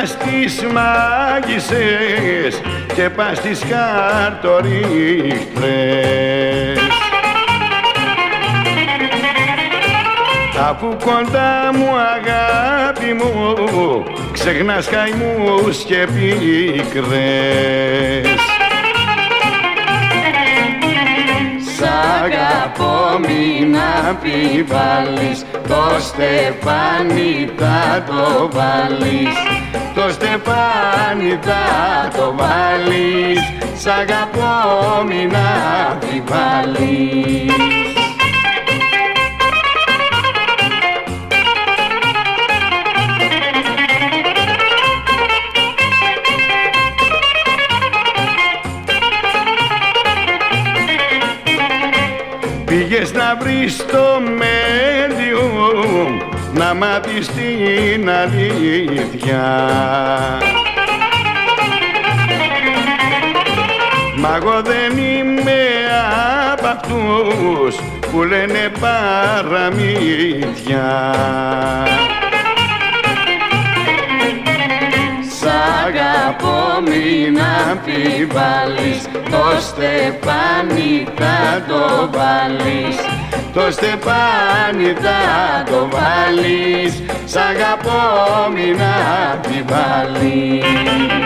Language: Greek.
πας στις μάγισσες και πας στις χαρτορίχτρες. Αφού κοντά μου αγάπη μου ξεχνάς καημούς και πίκρες. Σ' αγαπώ μην αμφιβάλλεις, το στεφάνι θα το βάλεις, το στεφάνι θα το βάλεις. Σ' αγαπώ μην αμφιβάλλεις. Πήγες να βρεις το medium, να μάθεις την αλήθεια. Μα εγώ δεν είμαι απ' αυτούς που λένε παραμύθια. Σ' αγαπώ μην αμφιβάλλεις, το στεφάνι θα το βάλεις, το στεφάνι θα το βάλεις. Σ' αγαπώ μην αμφιβάλλεις.